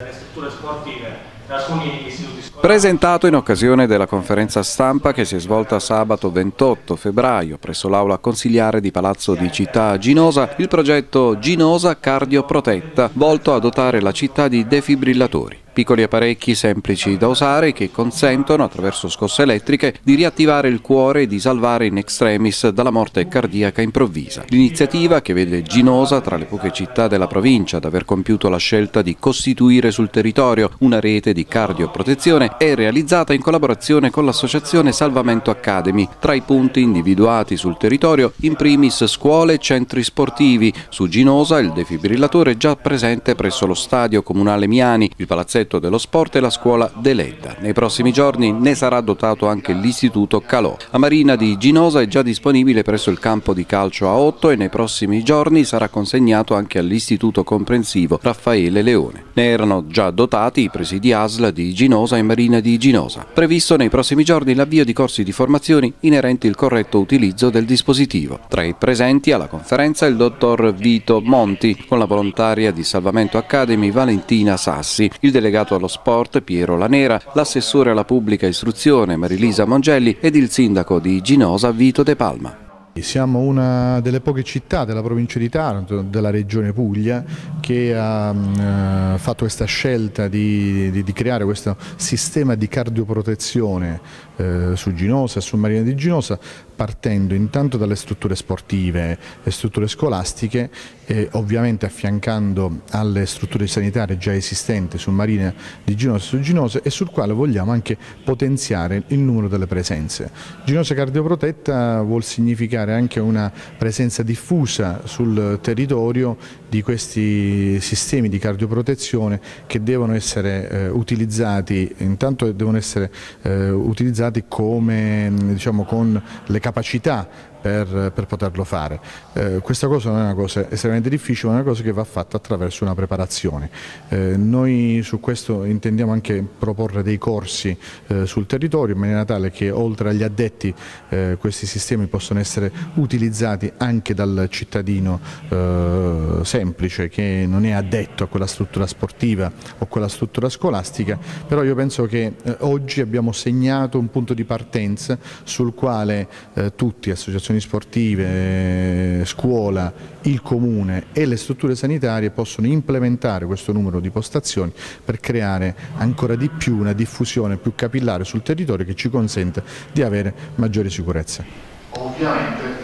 le strutture sportive e alcuni istituti scolastici. Presentato in occasione della conferenza stampa che si è svolta sabato 28 febbraio presso l'aula consiliare di Palazzo di Città Ginosa, il progetto Ginosa Cardioprotetta, volto a dotare la città di defibrillatori. Piccoli apparecchi semplici da usare che consentono, attraverso scosse elettriche, di riattivare il cuore e di salvare in extremis dalla morte cardiaca improvvisa. L'iniziativa, che vede Ginosa tra le poche città della provincia ad aver compiuto la scelta di costituire sul territorio una rete di cardioprotezione, è realizzata in collaborazione con l'associazione Salvamento Academy. Tra i punti individuati sul territorio, in primis scuole e centri sportivi. Su Ginosa il defibrillatore è già presente presso lo stadio comunale Miani, il palazzetto dello sport e la scuola Deledda. Nei prossimi giorni ne sarà dotato anche l'istituto Calò. A Marina di Ginosa è già disponibile presso il campo di calcio A8 e nei prossimi giorni sarà consegnato anche all'istituto comprensivo Raffaele Leone. Ne erano già dotati i presidi ASL di Ginosa e Marina di Ginosa. Previsto nei prossimi giorni l'avvio di corsi di formazioni inerenti al corretto utilizzo del dispositivo. Tra i presenti alla conferenza il dottor Vito Monti, con la volontaria di Salvamento Academy Valentina Sassi, il delegato allo sport Piero Lanera, l'assessore alla pubblica istruzione Marilisa Mongelli ed il sindaco di Ginosa Vito De Palma. Siamo una delle poche città della provincia di Taranto, della regione Puglia, che ha fatto questa scelta di creare questo sistema di cardioprotezione su Ginosa e su Marina di Ginosa, partendo intanto dalle strutture sportive e strutture scolastiche e ovviamente affiancando alle strutture sanitarie già esistenti su Marina di Ginosa e su Ginosa, e sul quale vogliamo anche potenziare il numero delle presenze. Ginosa Cardioprotetta vuol significare anche una presenza diffusa sul territorio di questi sistemi di cardioprotezione che devono essere utilizzati, intanto devono essere utilizzati come, diciamo, con le capacità per poterlo fare. Questa cosa non è una cosa estremamente difficile, ma è una cosa che va fatta attraverso una preparazione. Noi su questo intendiamo anche proporre dei corsi sul territorio, in maniera tale che oltre agli addetti questi sistemi possono essere utilizzati anche dal cittadino semplice che non è addetto a quella struttura sportiva o quella struttura scolastica. Però io penso che oggi abbiamo segnato un punto di partenza sul quale tutti, associazioni sportive, scuola, il comune e le strutture sanitarie possono implementare questo numero di postazioni per creare ancora di più una diffusione più capillare sul territorio che ci consente di avere maggiore sicurezza. Ovviamente